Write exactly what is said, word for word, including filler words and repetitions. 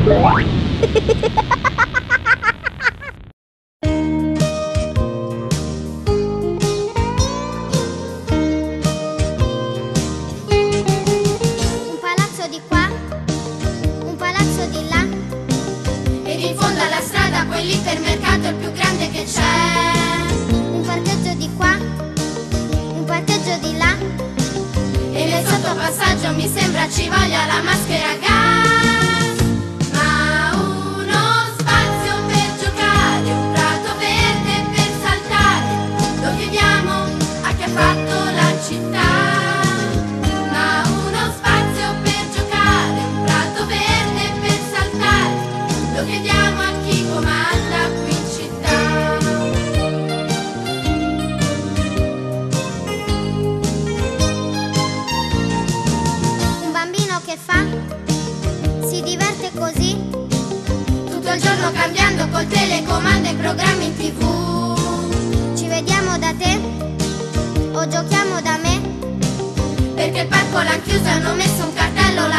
Un palazzo di qua, un palazzo di là, ed in fondo alla strada quell'ipermercato è il più grande che c'è. un parcheggio di qua, un parcheggio di là, E nel sottopassaggio mi sembra ci voglia la maschera a gas. Ma uno spazio per giocare, un prato verde per saltare, lo chiediamo a chi ha fatto la città. Ma uno spazio per giocare, un prato verde per saltare, lo chiediamo a chi comanda qui in città. un bambino che fa, si diverte così, Tutto il giorno cambiando col telecomando i programmi in tv. ci vediamo da te o giochiamo da me, Perché il parco l'han chiuso e hanno messo un cartello là